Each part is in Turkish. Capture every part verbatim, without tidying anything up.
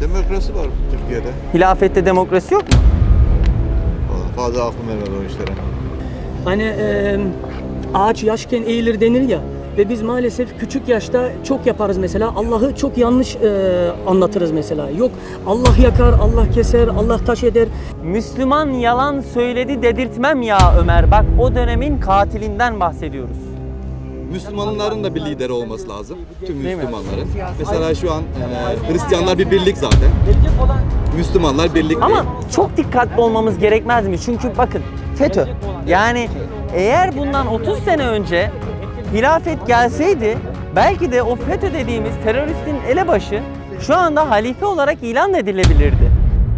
Demokrasi var Türkiye'de. Hilafette demokrasi yok mu? Vallahi fazla aklım vermez o işlere. Hani e, ağaç yaşken eğilir denir ya ve biz maalesef küçük yaşta çok yaparız mesela. Allah'ı çok yanlış e, anlatırız mesela. Yok Allah yakar, Allah keser, Allah taş eder. Müslüman yalan söyledi dedirtmem ya Ömer. Bak o dönemin katilinden bahsediyoruz. Müslümanların da bir lideri olması lazım. Tüm Müslümanların. Mesela şu an e, Hristiyanlar bir birlik zaten. Müslümanlar birlik Ama değil. çok dikkatli olmamız gerekmez mi? Çünkü bakın FETÖ. Yani eğer bundan otuz sene önce hilafet gelseydi belki de o FETÖ dediğimiz teröristin elebaşı şu anda halife olarak ilan edilebilirdi.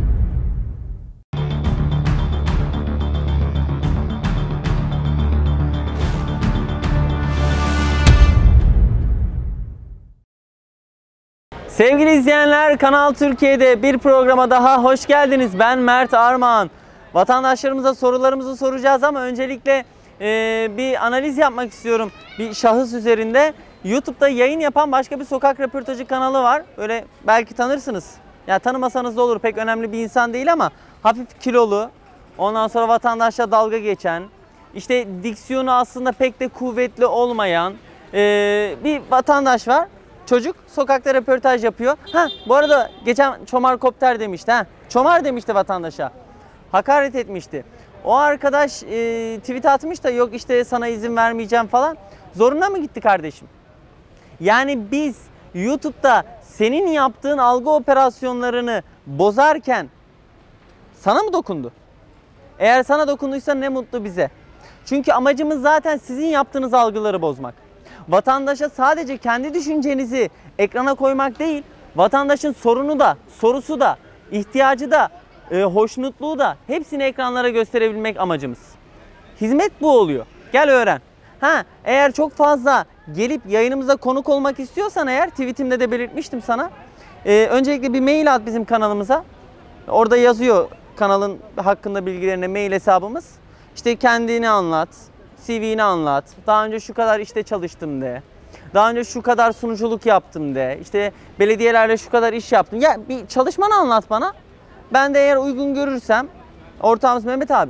Sevgili izleyenler, Kanal Türkiye'de bir programa daha hoş geldiniz. Ben Mert Armağan. Vatandaşlarımıza sorularımızı soracağız ama öncelikle e, bir analiz yapmak istiyorum bir şahıs üzerinde. YouTube'da yayın yapan başka bir sokak röportajı kanalı var. Böyle belki tanırsınız. Ya tanımasanız da olur, pek önemli bir insan değil ama hafif kilolu. Ondan sonra vatandaşla dalga geçen, işte diksiyonu aslında pek de kuvvetli olmayan e, bir vatandaş var. Çocuk sokakta röportaj yapıyor. Ha, bu arada geçen çomar kopter demişti. Ha, çomar demişti vatandaşa. Hakaret etmişti. O arkadaş e, tweet atmış da yok işte sana izin vermeyeceğim falan. Zoruna mı gitti kardeşim? Yani biz YouTube'da senin yaptığın algı operasyonlarını bozarken sana mı dokundu? Eğer sana dokunduysa ne mutlu bize. Çünkü amacımız zaten sizin yaptığınız algıları bozmak. Vatandaşa sadece kendi düşüncenizi ekrana koymak değil, vatandaşın sorunu da, sorusu da, ihtiyacı da, e, hoşnutluğu da hepsini ekranlara gösterebilmek amacımız. Hizmet bu oluyor. Gel öğren. Ha, eğer çok fazla gelip yayınımıza konuk olmak istiyorsan eğer, tweetimde de belirtmiştim sana. E, öncelikle bir mail at bizim kanalımıza. Orada yazıyor kanalın hakkında bilgilerine, mail hesabımız. İşte kendini anlat. C V'ni anlat. Daha önce şu kadar işte çalıştım de. Daha önce şu kadar sunuculuk yaptım de. İşte belediyelerle şu kadar iş yaptım. Ya bir çalışmanı anlat bana. Ben de eğer uygun görürsem, ortağımız Mehmet abi,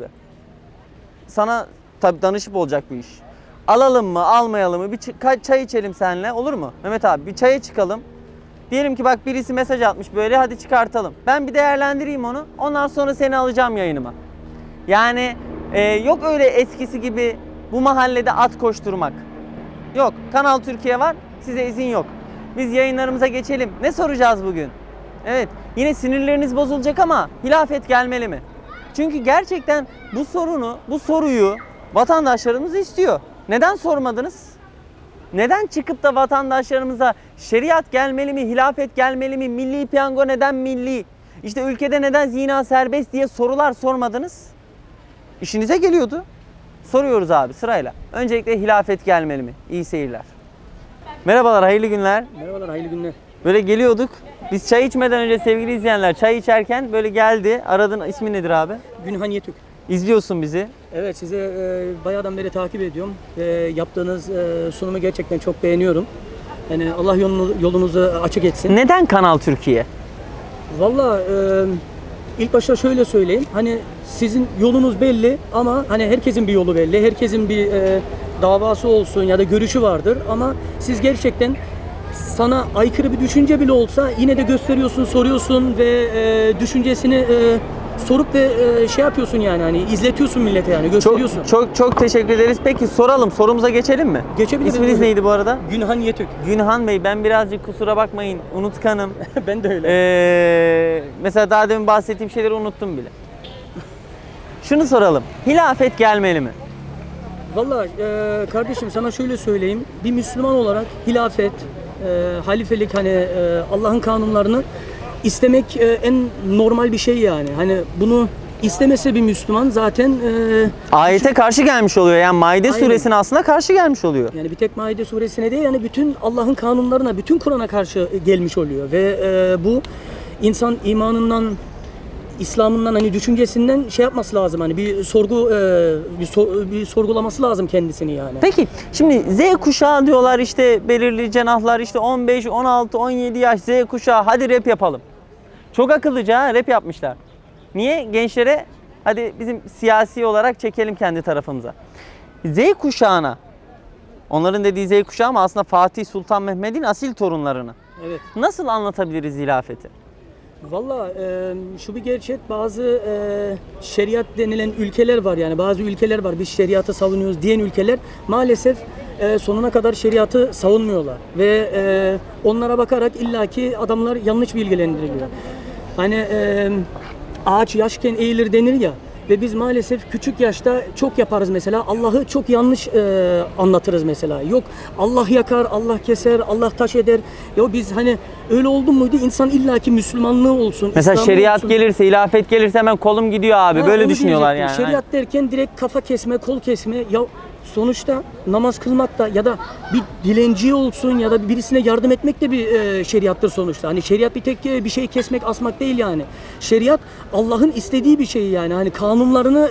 sana tabii danışıp olacak bir iş. Alalım mı, almayalım mı? Bir çay içelim seninle, olur mu? Mehmet abi bir çaya çıkalım. Diyelim ki bak birisi mesaj atmış böyle, hadi çıkartalım. Ben bir değerlendireyim onu. Ondan sonra seni alacağım yayınıma. Yani e, yok öyle eskisi gibi bu mahallede at koşturmak. Yok. Kanal Türkiye var. Size izin yok. Biz yayınlarımıza geçelim. Ne soracağız bugün? Evet. Yine sinirleriniz bozulacak ama hilafet gelmeli mi? Çünkü gerçekten bu sorunu, bu soruyu vatandaşlarımız istiyor. Neden sormadınız? Neden çıkıp da vatandaşlarımıza şeriat gelmeli mi, hilafet gelmeli mi, milli piyango neden milli, İşte ülkede neden zina serbest diye sorular sormadınız? İşinize geliyordu. Soruyoruz abi sırayla. Öncelikle hilafet gelmeli mi? İyi seyirler. Merhabalar, hayırlı günler. Merhabalar, hayırlı günler. Böyle geliyorduk. Biz çay içmeden önce sevgili izleyenler, çay içerken böyle geldi. Aradın, ismi nedir abi? Günhan Yetük. İzliyorsun bizi. Evet, size e, bayağıdan beri takip ediyorum. E, yaptığınız e, sunumu gerçekten çok beğeniyorum. Yani Allah yolunu, yolunuzu açık etsin. Neden Kanal Türkiye? Valla e, ilk başta şöyle söyleyeyim. Hani sizin yolunuz belli ama hani herkesin bir yolu belli. Herkesin bir e, davası olsun ya da görüşü vardır. Ama siz gerçekten sana aykırı bir düşünce bile olsa yine de gösteriyorsun, soruyorsun ve e, düşüncesini e, sorup ve e, şey yapıyorsun yani hani izletiyorsun millete yani gösteriyorsun. Çok çok çok teşekkür ederiz. Peki soralım, sorumuza geçelim mi? Geçebiliriz. İsminiz neydi bu arada? Günhan Yetük. Günhan Bey, ben birazcık kusura bakmayın unutkanım. Ben de öyle. Ee, mesela daha demin bahsettiğim şeyleri unuttum bile. Şunu soralım. Hilafet gelmeli mi? Vallahi e, kardeşim sana şöyle söyleyeyim. Bir Müslüman olarak hilafet, e, halifelik hani e, Allah'ın kanunlarını istemek e, en normal bir şey yani. Hani bunu istemese bir Müslüman zaten e, Ayete şu, karşı gelmiş oluyor. Yani Maide Aynen. suresine aslında karşı gelmiş oluyor. Yani bir tek Maide suresine değil yani bütün Allah'ın kanunlarına, bütün Kur'an'a karşı gelmiş oluyor ve e, bu insan imanından, İslam'ından hani düşüncesinden şey yapması lazım hani bir sorgu e, bir, sor, bir sorgulaması lazım kendisini yani. Peki şimdi Z kuşağı diyorlar, işte belirli cenahlar, işte on beş, on altı, on yedi yaş Z kuşağı, hadi rap yapalım. Çok akıllıca ha, rap yapmışlar. Niye? Gençlere hadi bizim siyasi olarak çekelim kendi tarafımıza. Z kuşağına, onların dediği Z kuşağı ama aslında Fatih Sultan Mehmet'in asil torunlarını Evet. nasıl anlatabiliriz hilafeti? Valla e, şu bir gerçek, bazı e, şeriat denilen ülkeler var, yani bazı ülkeler var biz şeriatı savunuyoruz diyen ülkeler maalesef e, sonuna kadar şeriatı savunmuyorlar ve e, onlara bakarak illaki adamlar yanlış bilgilendiriliyor. Hani e, ağaç yaşken eğilir denir ya, ve biz maalesef küçük yaşta çok yaparız mesela. Allah'ı çok yanlış e, anlatırız mesela. Yok Allah yakar, Allah keser, Allah taş eder. Ya biz hani öyle oldu muydu insan illaki Müslümanlığı olsun. Mesela İslam'ı şeriat olsun. gelirse, hilafet gelirse hemen kolum gidiyor abi. Ha, Böyle onu düşünüyorlar yani. diyecektim. Şeriat derken direkt kafa kesme, kol kesme. Ya sonuçta namaz kılmak da ya da bir dilenci olsun ya da birisine yardım etmek de bir e, şeriattır sonuçta. Hani şeriat bir tek e, bir şey kesmek, asmak değil yani. Şeriat Allah'ın istediği bir şey yani. Hani kanunlarını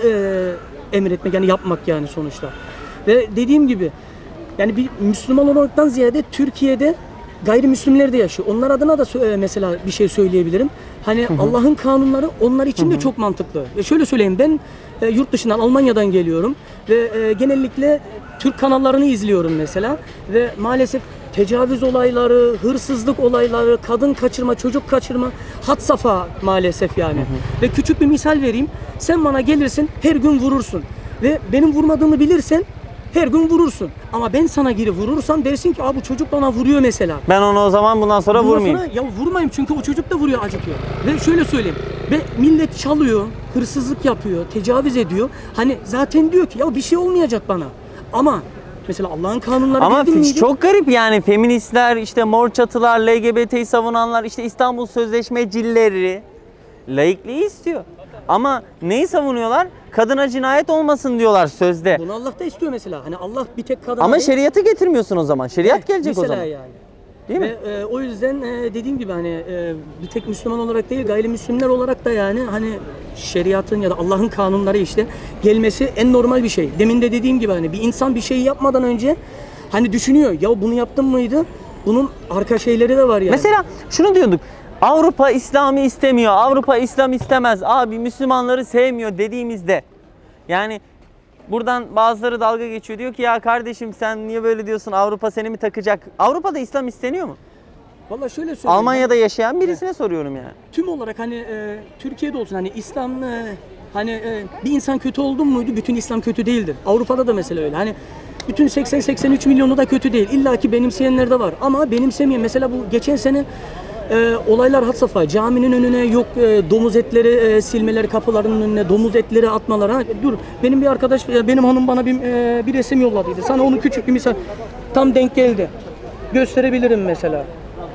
e, emretmek, yani yapmak yani sonuçta. Ve dediğim gibi yani bir Müslüman olmaktan ziyade Türkiye'de gayrimüslimler de yaşıyor. Onlar adına da e, mesela bir şey söyleyebilirim. Hani Allah'ın kanunları onlar için de çok mantıklı. Ve şöyle söyleyeyim, ben e, yurt dışından, Almanya'dan geliyorum ve e, genellikle Türk kanallarını izliyorum mesela ve maalesef tecavüz olayları, hırsızlık olayları, kadın kaçırma, çocuk kaçırma had safha maalesef yani. Ve küçük bir misal vereyim. Sen bana gelirsin, her gün vurursun ve benim vurmadığımı bilirsen her gün vurursun. Ama ben sana geri vurursam dersin ki bu çocuk bana vuruyor mesela. Ben onu o zaman bundan sonra Bundan vurmayayım. sonra, ya vurmayayım çünkü o çocuk da vuruyor, acıtıyor. Ve şöyle söyleyeyim. Ve millet çalıyor, hırsızlık yapıyor, tecavüz ediyor. Hani zaten diyor ki ya bir şey olmayacak bana. Ama mesela Allah'ın kanunları Ama değil miydi? çok garip yani, feministler, işte mor çatılar, L G B T'yi savunanlar, işte İstanbul Sözleşmecileri laikliği istiyor. Ama neyi savunuyorlar? Kadına cinayet olmasın diyorlar sözde. Bunu Allah da istiyor mesela. Hani Allah bir tek kadına Ama değil, şeriatı getirmiyorsun o zaman. Şeriat Evet, gelecek o mesela zaman. yani. Değil Ve mi? e, o yüzden e, dediğim gibi hani e, bir tek Müslüman olarak değil, gayrimüslimler olarak da yani hani şeriatın ya da Allah'ın kanunları işte gelmesi en normal bir şey. Demin de dediğim gibi hani bir insan bir şey yapmadan önce hani düşünüyor, ya bunu yaptım mıydı? Bunun arka şeyleri de var yani. Mesela şunu diyorduk. Avrupa İslam'ı istemiyor. Avrupa İslam istemez. Abi Müslümanları sevmiyor dediğimizde, yani buradan bazıları dalga geçiyor. Diyor ki ya kardeşim sen niye böyle diyorsun? Avrupa seni mi takacak? Avrupa'da İslam isteniyor mu? Vallahi şöyle söyleyeyim. Almanya'da yaşayan birisine soruyorum yani. Tüm olarak hani e, Türkiye'de olsun hani İslam e, hani e, bir insan kötü oldu muydu bütün İslam kötü değildir. Avrupa'da da mesela öyle. Hani bütün seksen seksen üç milyonu da kötü değil. İlla ki benimseyenler de var. Ama benimsemeyen mesela bu geçen sene e, olaylar had safha. Caminin önüne yok e, domuz etleri e, silmeler, kapılarının önüne domuz etleri atmalar. Ha, dur benim bir arkadaş, e, benim hanım bana bir, e, bir resim yolladıydı. Sana onu küçük bir misal tam denk geldi. Gösterebilirim mesela.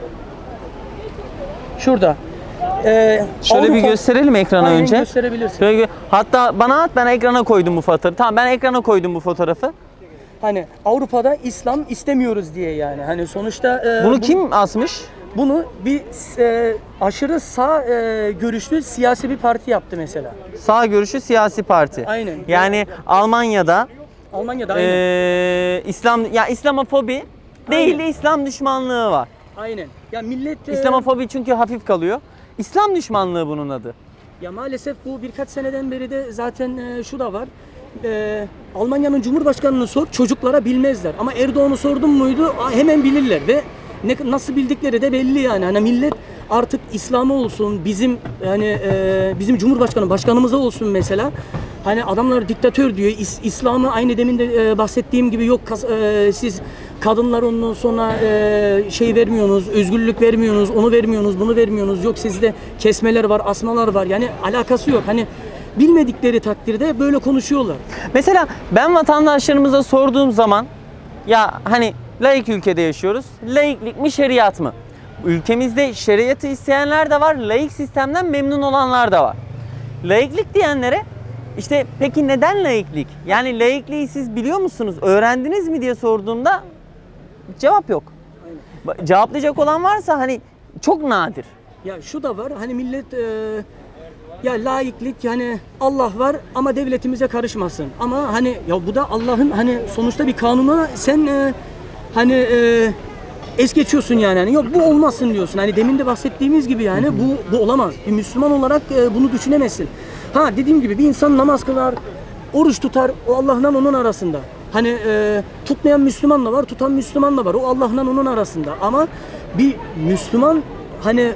Şurada. Ee, Şöyle Avrupa- bir gösterelim ekrana Aynen önce. gösterebilirsin. Şöyle gö- hatta bana at, ben ekrana koydum bu fotoğrafı. Tamam, ben ekrana koydum bu fotoğrafı. Hani Avrupa'da İslam istemiyoruz diye yani. Hani sonuçta e, Bunu bu- kim asmış? bunu bir e, aşırı sağ e, görüşlü siyasi bir parti yaptı mesela. Sağ görüşü siyasi parti. Aynen. Yani Almanya'da Almanya'da aynen. eee İslam ya İslamofobi değil de Aynen. İslam düşmanlığı var. Aynen. Ya millet e, İslamofobi çünkü hafif kalıyor. İslam düşmanlığı bunun adı. ya maalesef bu birkaç seneden beri de zaten e, şu da var. E, Almanya'nın Cumhurbaşkanı'nı sor, çocuklara bilmezler. Ama Erdoğan'ı sordun muydu a, hemen bilirler ve ne, nasıl bildikleri de belli yani. Hani millet artık İslam'ı olsun, bizim yani e, bizim Cumhurbaşkanı, başkanımıza olsun mesela. Hani adamlar diktatör diyor. İs, İslam'ı aynı demin de e, bahsettiğim gibi yok kas, e, siz kadınlar ondan sonra e, şey vermiyorsunuz, özgürlük vermiyorsunuz, onu vermiyorsunuz, bunu vermiyorsunuz. Yok sizde kesmeler var, asmalar var. Yani alakası yok. Hani bilmedikleri takdirde böyle konuşuyorlar. Mesela ben vatandaşlarımıza sorduğum zaman ya hani laik ülkede yaşıyoruz. Laiklik mi şeriat mı? Ülkemizde şeriatı isteyenler de var. Laik sistemden memnun olanlar da var. Laiklik diyenlere işte peki neden laiklik? Yani laikliği siz biliyor musunuz? Öğrendiniz mi diye sorduğumda cevap yok. Aynen. Cevaplayacak olan varsa hani çok nadir. Ya şu da var. Hani millet e, ya laiklik yani Allah var ama devletimize karışmasın. Ama hani ya bu da Allah'ın hani sonuçta bir kanuna sen e, hani e, es geçiyorsun yani. Hani yok bu olmasın diyorsun. Hani demin de bahsettiğimiz gibi yani bu bu olamaz. Bir Müslüman olarak e, bunu düşünemezsin. Ha dediğim gibi bir insan namaz kılar, oruç tutar, o Allah'la onun arasında. Hani e, tutmayan Müslüman da var, tutan Müslüman da var. O Allah'la onun arasında. Ama bir Müslüman hani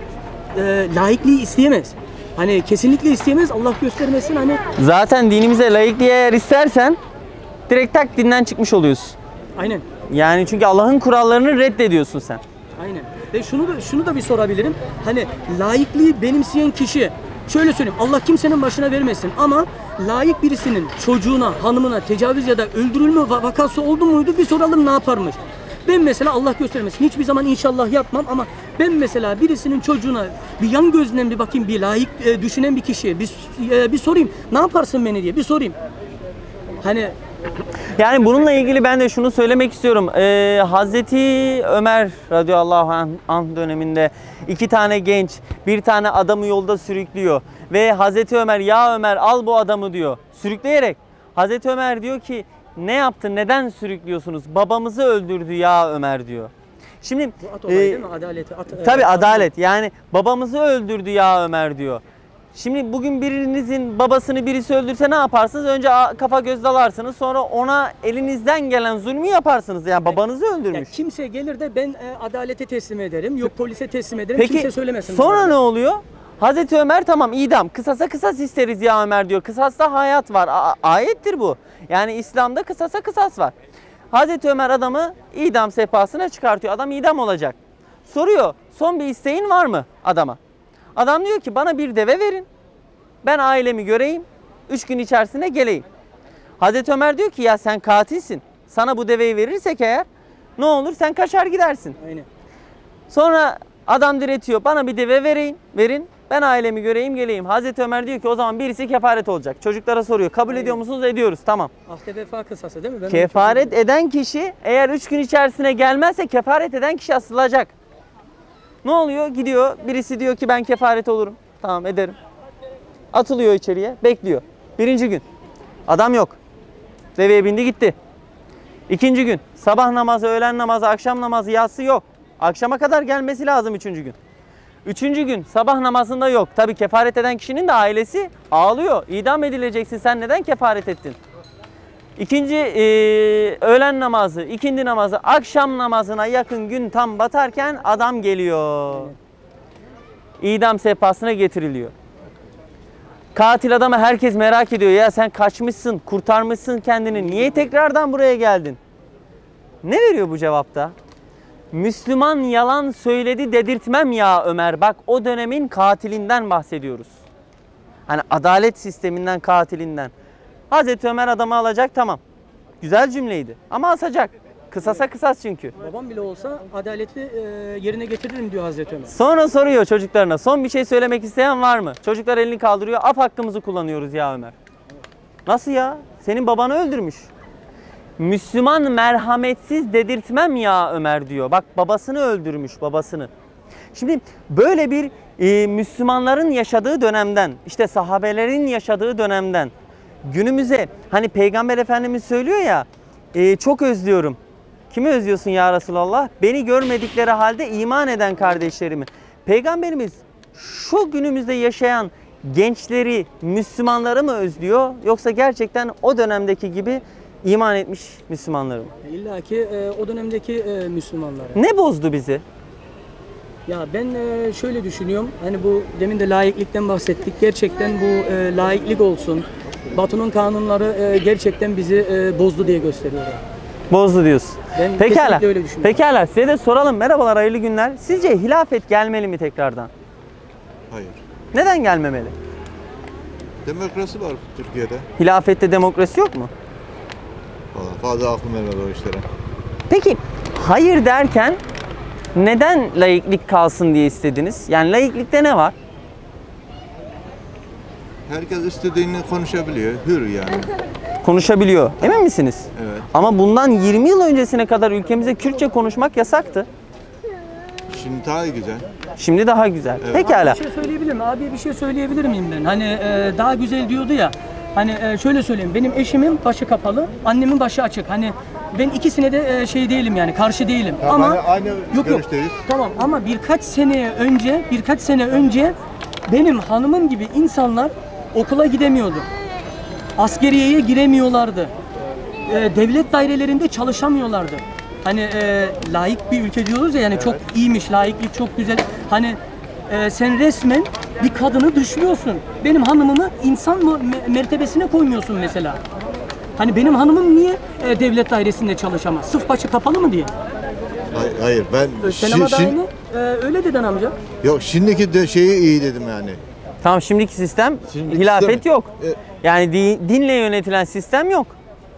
e, laikliği isteyemez. Hani kesinlikle isteyemez. Allah göstermesin hani. Zaten dinimize laikliği eğer istersen direkt tak dinden çıkmış oluyorsun. Aynen. Yani çünkü Allah'ın kurallarını reddediyorsun sen. Aynen. Ve şunu da şunu da bir sorabilirim. Hani laikliği benimseyen kişi şöyle söyleyeyim. Allah kimsenin başına vermesin ama layık birisinin çocuğuna, hanımına tecavüz ya da öldürülme vakası oldu muydu? Bir soralım ne yaparmış? Ben mesela Allah göstermesin hiçbir zaman inşallah yapmam ama ben mesela birisinin çocuğuna bir yan gözünden bir bakayım, bir layık e, düşünen bir kişiye bir, e, bir sorayım. Ne yaparsın beni diye bir sorayım. Hani Yani bununla ilgili ben de şunu söylemek istiyorum. Ee, Hazreti Ömer radıyallahu anh, anh döneminde iki tane genç bir tane adamı yolda sürüklüyor. Ve Hazreti Ömer ya Ömer al bu adamı diyor. Sürükleyerek. Hazreti Ömer diyor ki ne yaptın neden sürüklüyorsunuz? Babamızı öldürdü ya Ömer diyor. Şimdi bu at olayı e, değil mi? Adaleti. At, tabii e, adalet yani babamızı öldürdü ya Ömer diyor. Şimdi bugün birinizin babasını birisi öldürse ne yaparsınız? Önce kafa göz dalarsınız. Sonra ona elinizden gelen zulmü yaparsınız. Yani babanızı öldürmüş. Yani kimse gelir de ben e, adalete teslim ederim. Yok polise teslim ederim. Peki kimse söylemesin. sonra ne oluyor? Hazreti Ömer tamam idam. Kısasa kısas isteriz ya Ömer diyor. Kısasta hayat var. A- ayettir bu. Yani İslam'da kısasa kısas var. Hazreti Ömer adamı idam sehpasına çıkartıyor. Adam idam olacak. Soruyor. Son bir isteğin var mı adama? Adam diyor ki bana bir deve verin. Ben ailemi göreyim. Üç gün içerisinde geleyim. Hazreti Ömer diyor ki ya sen katilsin. Sana bu deveyi verirsek eğer ne olur sen kaçar gidersin. Aynen. Sonra adam diretiyor. Bana bir deve verin. Verin. Ben ailemi göreyim geleyim. Hazreti Ömer diyor ki o zaman birisi kefaret olacak. Çocuklara soruyor. Kabul Aynen. ediyor musunuz? Ediyoruz. Tamam. Ahde vefa kısası değil mi? Ben Kefaret eden kişi eğer üç gün içerisine gelmezse kefaret eden kişi asılacak. Ne oluyor? Gidiyor. Birisi diyor ki ben kefaret olurum. Tamam ederim. Atılıyor içeriye. Bekliyor. Birinci gün. Adam yok. Deveye bindi gitti. İkinci gün. Sabah namazı, öğlen namazı, akşam namazı, yatsı yok. Akşama kadar gelmesi lazım üçüncü gün. Üçüncü gün sabah namazında yok. Tabii kefaret eden kişinin de ailesi ağlıyor. İdam edileceksin. Sen neden kefaret ettin? İkinci e, öğlen namazı, ikindi namazı, akşam namazına yakın gün tam batarken adam geliyor. İdam sehpasına getiriliyor. Katil adamı herkes merak ediyor. Ya sen kaçmışsın, kurtarmışsın kendini. Niye tekrardan buraya geldin? Ne veriyor bu cevapta? Müslüman yalan söyledi dedirtmem ya Ömer. Bak o dönemin katilinden bahsediyoruz. Hani adalet sisteminden, katilinden. Hazreti Ömer adamı alacak tamam. Güzel cümleydi ama asacak. Kısasa kısas çünkü. Babam bile olsa adaleti e, yerine getiririm diyor Hazreti Ömer. Sonra soruyor çocuklarına. Son bir şey söylemek isteyen var mı? Çocuklar elini kaldırıyor. Af hakkımızı kullanıyoruz ya Ömer. Nasıl ya? Senin babanı öldürmüş. Müslüman merhametsiz dedirtmem ya Ömer diyor. Bak babasını öldürmüş babasını. Şimdi böyle bir e, Müslümanların yaşadığı dönemden, işte sahabelerin yaşadığı dönemden günümüze hani Peygamber Efendimiz söylüyor ya e, çok özlüyorum. Kimi özlüyorsun ya Resulallah? Beni görmedikleri halde iman eden kardeşlerimi. Peygamberimiz şu günümüzde yaşayan gençleri, Müslümanları mı özlüyor? Yoksa gerçekten o dönemdeki gibi iman etmiş Müslümanları mı? İlla ki e, o dönemdeki e, Müslümanları. Ne bozdu bizi? Ya ben e, şöyle düşünüyorum. Hani bu demin de laiklikten bahsettik. Gerçekten bu e, laiklik olsun. Batı'nın kanunları e, gerçekten bizi e, bozdu diye gösteriyor. Bozdu diyorsun. Ben Pekala. kesinlikle öyle düşünüyorum. Pekala. Size de soralım. Merhabalar, hayırlı günler. Sizce hilafet gelmeli mi tekrardan? Hayır. Neden gelmemeli? Demokrasi var Türkiye'de. Hilafette demokrasi yok mu? Vallahi fazla aklım ermez o işlere. Peki hayır derken neden laiklik kalsın diye istediniz? Yani laiklikte ne var? Herkes istediğini konuşabiliyor. Hür yani. Konuşabiliyor. Emin misiniz? Evet. Ama bundan yirmi yıl öncesine kadar ülkemizde Kürtçe konuşmak yasaktı. Şimdi daha güzel. Şimdi daha güzel. Evet. Pekala. Bir şey söyleyebilir miyim? Abi bir şey söyleyebilir miyim ben? Hani e, daha güzel diyordu ya. Hani e, şöyle söyleyeyim. Benim eşimin başı kapalı, annemin başı açık. Hani ben ikisine de e, şey değilim yani karşı değilim. Ya ama ben de aynı yok yok. görüşteyiz. Tamam ama birkaç sene önce birkaç sene önce benim hanımım gibi insanlar okula gidemiyordu. Askeriyeye giremiyorlardı. E, devlet dairelerinde çalışamıyorlardı. Hani e, layık bir ülke diyoruz ya, yani çok iyiymiş, layıklık çok güzel. Hani e, sen resmen bir kadını dışlıyorsun. Benim hanımımı insan mı me- mertebesine koymuyorsun mesela. Hani benim hanımım niye e, devlet dairesinde çalışamaz? Sırf başı kapalı mı diye? Hayır, hayır ben Senema şi- şi- daimi e, öyle dedin amca. yok şimdiki de şeyi iyi dedim yani. Tamam, şimdiki sistem Şimdiki hilafet sistem- yok. E- Yani di- dinle yönetilen sistem yok.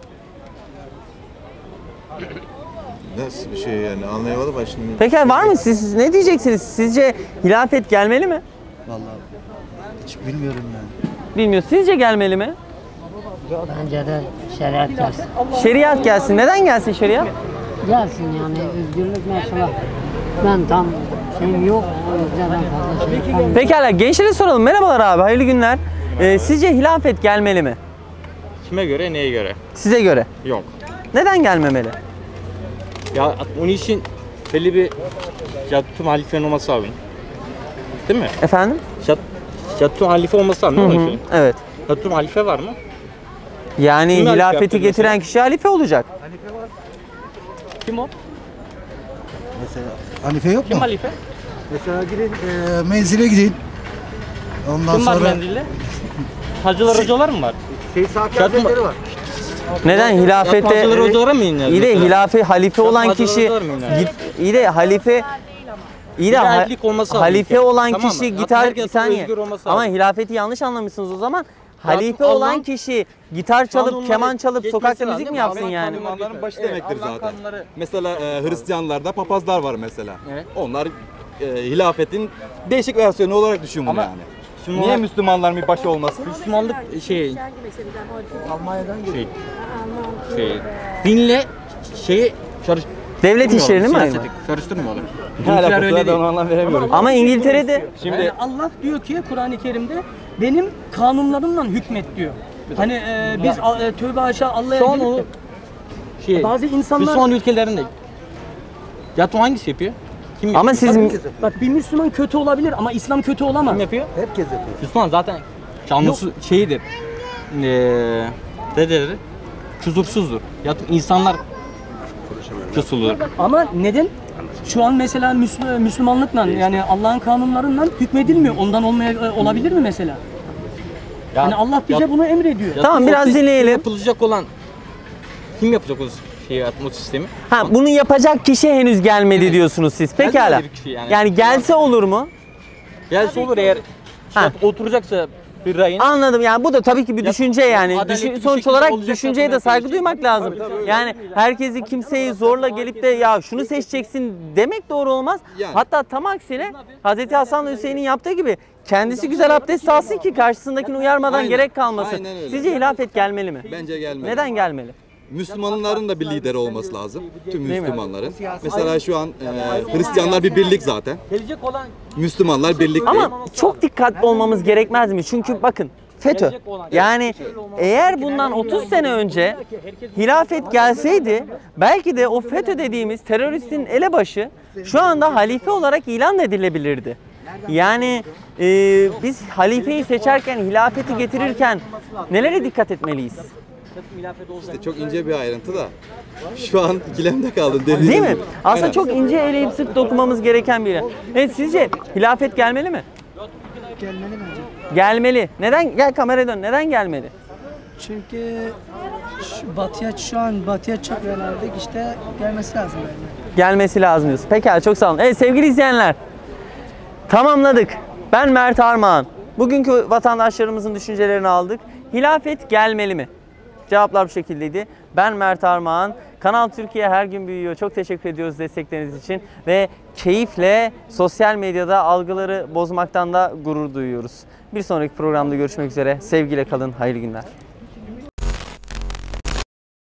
Nasıl bir şey yani anlayamadım ben şimdi. Peki var mı? Siz siz ne diyeceksiniz? Sizce hilafet gelmeli mi? Vallahi hiç bilmiyorum yani. Bilmiyor. Sizce gelmeli mi? Bence de şeriat gelsin. Şeriat gelsin. Neden gelsin şeriat? Gelsin yani özgürlük mesela. Ben tam şeyim yok. O yüzden ben fazla şey yapamıyorum. Pekala, gençlere soralım. Merhabalar abi, hayırlı günler. Ee, sizce hilafet gelmeli mi? Kime göre, neye göre? Size göre. Yok. Neden gelmemeli? Ya onun için belli bir Caddetun halifenin olması lazım. Değil mi? Efendim? Cad Caddetun halife olması lazım. Hı Değil hı, mi? evet. Caddetun halife var mı? Yani Kim halife hilafeti yaptı getiren kişi halife olacak. Kim o? Mesela halife yok Kim mu? halife? Mesela gidin e, menzile gidin. Ondan Kim var sonra mendille? Hacılar hocalar mı var? şey Saki Caddetun- Hazretleri var. Neden hilafette? Hacılar hocalara mı iniyor? İyi de hilafe halife olan Hacılar kişi hocalar mı iniyor? git, iyi de halife iyi de Bir ha- erkek olması lazım. halife olan Tamam mı? kişi Zaten gitar herkes bir saniye. özgür olması Ama lazım. hilafeti yanlış anlamışsınız o zaman. Halife Allah- olan kişi gitar çalıp Kanunları keman çalıp geçmesi sokakta lazım müzik mi değil mi? yapsın Allah'ın yani? kanunları- Müslümanların başı Evet, demektir Allah'ın zaten. kanunları- Mesela e, Hristiyanlarda papazlar var mesela. Evet. Onlar e, hilafetin değişik versiyonu olarak düşün bunu Ama yani. şimdi Niye onlar- Müslümanların bir başı olmasın? Müslümanlık şey şey, şey dinle şeyi karış Devlet işlerini mi? siyaseti karıştırmıyorlar. Ne Bizimkiler alakası öyle var ben değil. onu anlam veremiyorum. Ama İngiltere'de Şimdi Yani Allah diyor ki Kur'an-ı Kerim'de benim kanunlarımla hükmet diyor. Hani e, biz e, tövbe haşa Allah'a Şu an gidip o de- şey bazı insanlar Müslüman ülkelerinde Caddetun hangisi yapıyor? Kim ama yapıyor? siz bak bir Müslüman kötü olabilir ama İslam kötü olamaz. Kim yapıyor? Herkes yapıyor. Müslüman zaten canlısı şeyidir. Eee ne denir? Kusursuzdur. Ya insanlar kusurludur. Ama neden? Şu an mesela Müslü- Müslümanlıkla yani Allah'ın kanunlarından hükmedilmiyor. Ondan olmaya e, olabilir mi mesela? Ya- Hani Allah bize ya- bunu emrediyor. Ya Tamam, bu biraz sistem dinleyelim. Yapılacak olan kim yapacak o şeyi o sistemi? ha bunu yapacak kişi henüz gelmedi diyorsunuz siz. Pekala. Gelmedi bir kişi yani. Yani gelse olur mu? Gelse olur eğer Ha. işte oturacaksa bir rayın. Anladım, yani bu da tabii ki bir Ya- düşünce yani. adaletli Düşün- bir sonuç şekilde olarak olacaksa düşünceye de bunu saygı yapacak. duymak lazım. Yani herkesi kimseyi zorla gelip de ya şunu seçeceksin demek doğru olmaz. Yani. Hatta tam aksine Hazreti Hasan'la Hüseyin'in yaptığı gibi kendisi güzel abdest alsın ki karşısındakini uyarmadan Aynen, gerek kalmasın. aynen öyle. Sizce hilafet gelmeli mi? bence gelmeli. Neden gelmeli? Müslümanların da bir lideri olması lazım. Tüm Değil mi? Müslümanların. Mesela şu an e, Hristiyanlar bir birlik zaten. Gelecek olan Müslümanlar birlik değil. Ama çok dikkatli olmamız gerekmez mi? Çünkü bakın FETÖ. Yani eğer bundan otuz sene önce hilafet gelseydi belki de o FETÖ dediğimiz teröristin elebaşı şu anda halife olarak ilan edilebilirdi. Yani e, biz halifeyi seçerken, hilafeti getirirken nelere dikkat etmeliyiz? İşte çok ince bir ayrıntı da. Şu an ikilemde kaldım dediğim Değil mi? gibi. Aslında Aynen. çok ince eleyip sık dokunmamız gereken bir yer. Evet, sizce hilafet gelmeli mi? Gelmeli bence. Gelmeli. Neden? Gel kameraya dön. Neden gelmeli? Çünkü şu batıya şu an batıya çok yöneldik, işte gelmesi lazım bence. Gelmesi lazım diyorsun. Pekala, çok sağ olun. Evet sevgili izleyenler, tamamladık. Ben Mert Armağan. Bugünkü vatandaşlarımızın düşüncelerini aldık. Hilafet gelmeli mi? Cevaplar bu şekildeydi. Ben Mert Armağan. Kanal Türkiye her gün büyüyor. Çok teşekkür ediyoruz destekleriniz için. Ve keyifle sosyal medyada algıları bozmaktan da gurur duyuyoruz. Bir sonraki programda görüşmek üzere. Sevgiyle kalın. Hayırlı günler.